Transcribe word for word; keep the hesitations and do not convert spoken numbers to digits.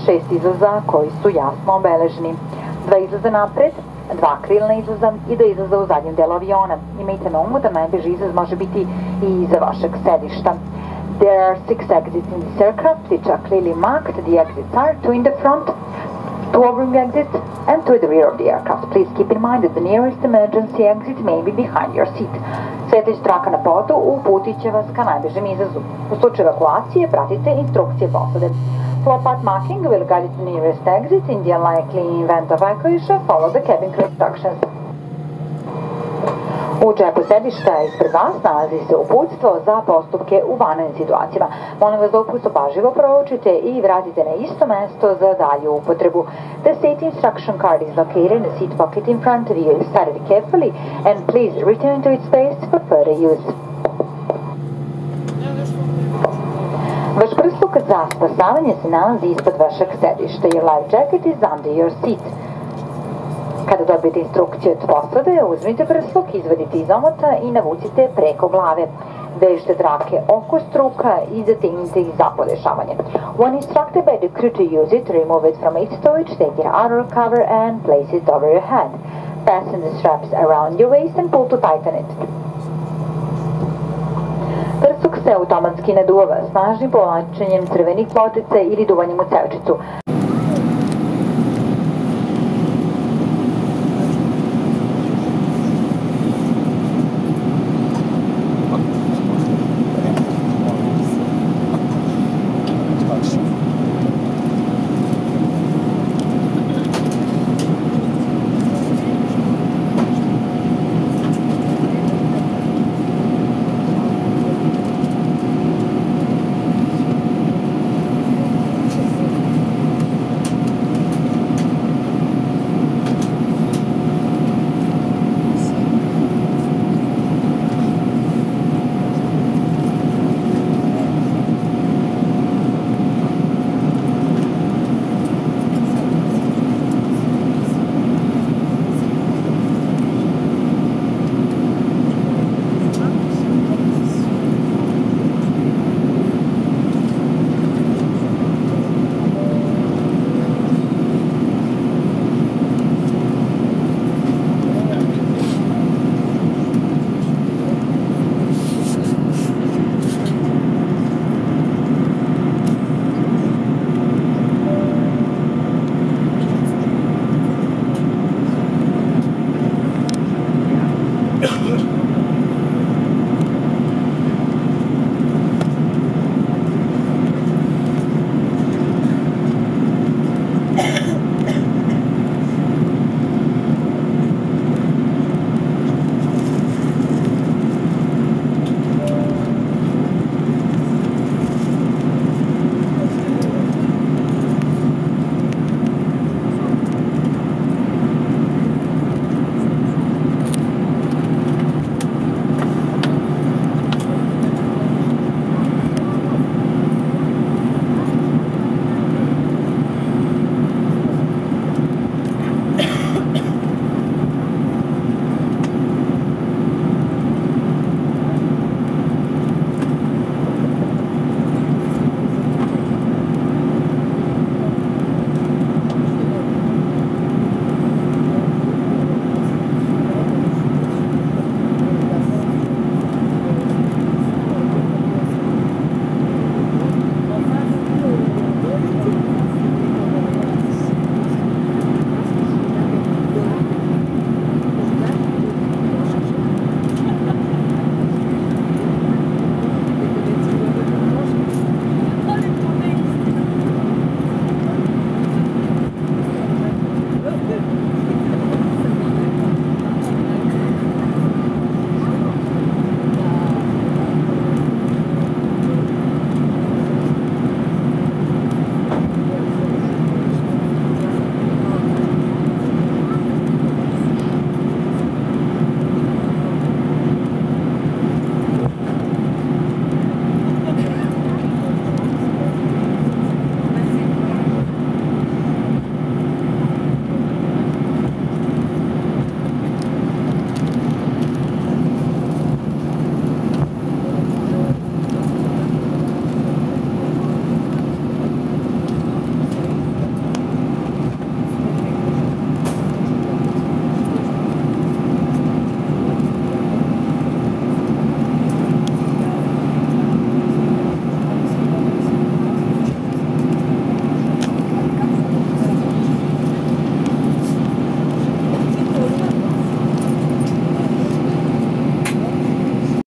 šest izlaza koji su jasno obeleženi. Dva izlaza napred, dva krilna izlaza i dva izlaza u zadnjem delu aviona. Imajte na umu da najbliži izlaz može biti i iza vašeg sedišta. There are six exits in this aircraft, which are clearly marked. The exits are two in the front, two overwing exits, and two at the rear of the aircraft. Please keep in mind that the nearest emergency exit may be behind your seat. Svetlić traka na podu uputit će vas ka najbližem izlazu. U slučaju evakuacije pratite instrukcije posade. Floor path marking will guide you to the nearest exit. In the unlikely event of evacuation, follow the cabin crew instructions. U džepu sedišta ispred vas nalazi se uputstvo za postupke u vanrednim situacijama. Molim vas da uputstvo pažljivo proučite i vratite na isto mesto za dalju upotrebu. The safety instruction card is located in the seat pocket in front of you. Study it carefully and please return to its place for further use. Vaš prsluk za spasavanje se nalazi ispod vašeg sedišta. Your life jacket is under your seat. Kada dobijete instrukciju od posade, uzmite prsluk, izvadite iz omota i navucite preko glave. Vežite trake oko struka i zategnite ih za podešavanje. When instructed by the crew to use it, remove it from its storage, take it out of the cover and place it over your head. Fasten the straps around your waist and pull to tighten it. Prsluk se automatski naduva snažnim povlačenjem crvenih pločica ili duvanjem u cevčicu.